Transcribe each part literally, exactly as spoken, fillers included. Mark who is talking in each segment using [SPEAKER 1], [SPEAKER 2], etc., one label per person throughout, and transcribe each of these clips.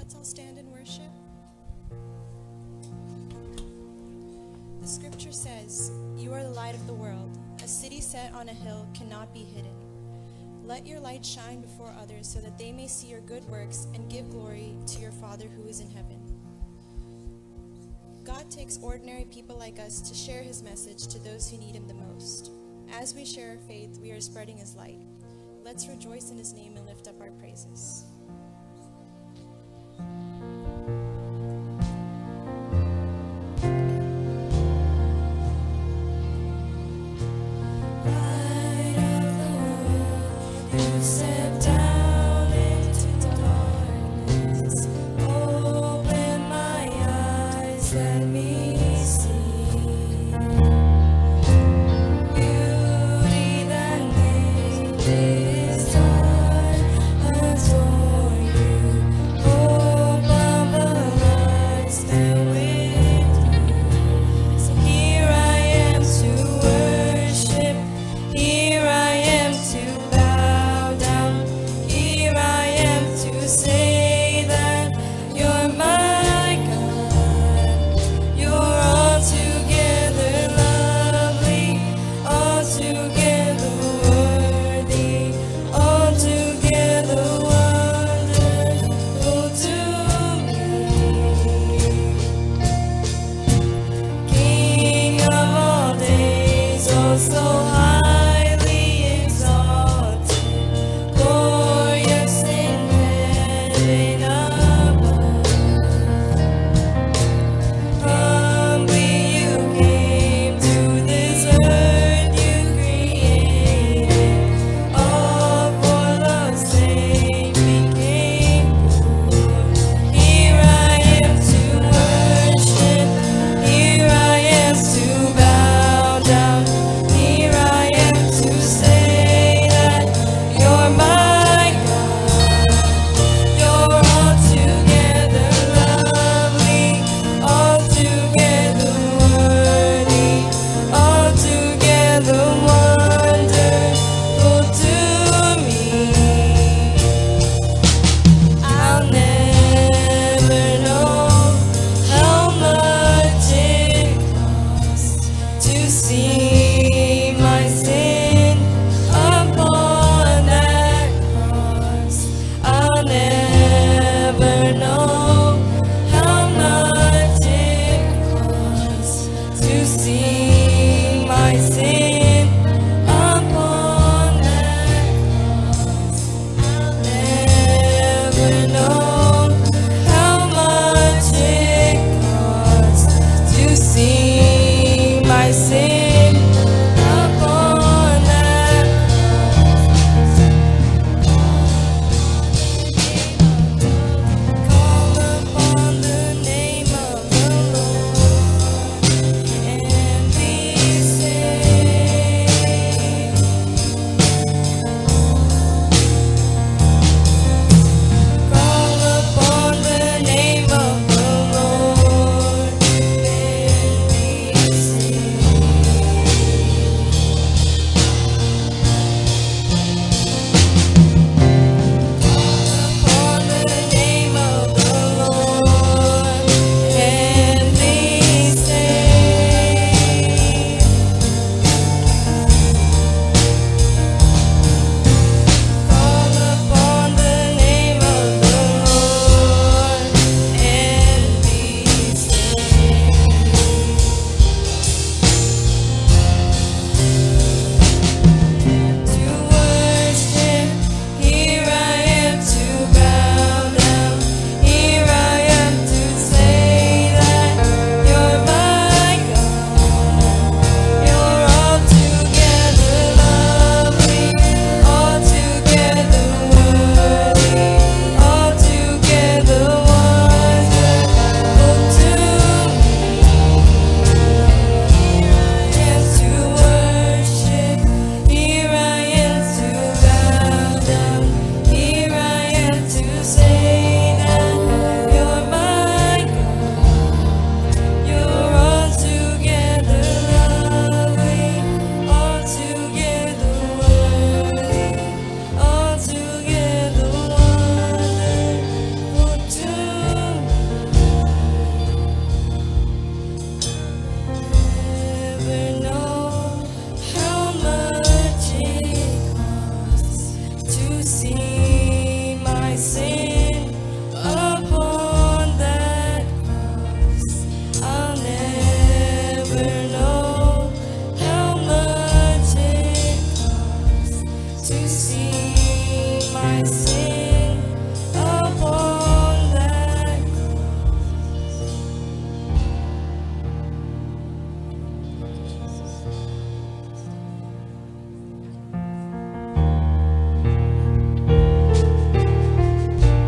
[SPEAKER 1] Let's all stand and worship. The scripture says, "You are the light of the world. A city set on a hill cannot be hidden. Let your light shine before others so that they may see your good works and give glory to your Father who is in heaven." God takes ordinary people like us to share his message to those who need him the most. As we share our faith, we are spreading his light. Let's rejoice in his name and lift up our praises.
[SPEAKER 2] This time, I'm for sin upon that cross. I'll never know how much it costs to see my sin upon that cross.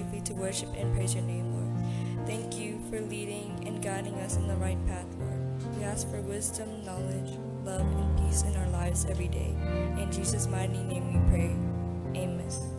[SPEAKER 2] collectively to worship and praise your name, Lord. Thank you for leading and guiding us in the right path, Lord. We ask for wisdom, knowledge, love, and peace in our lives every day. In Jesus' mighty name we pray. Amen.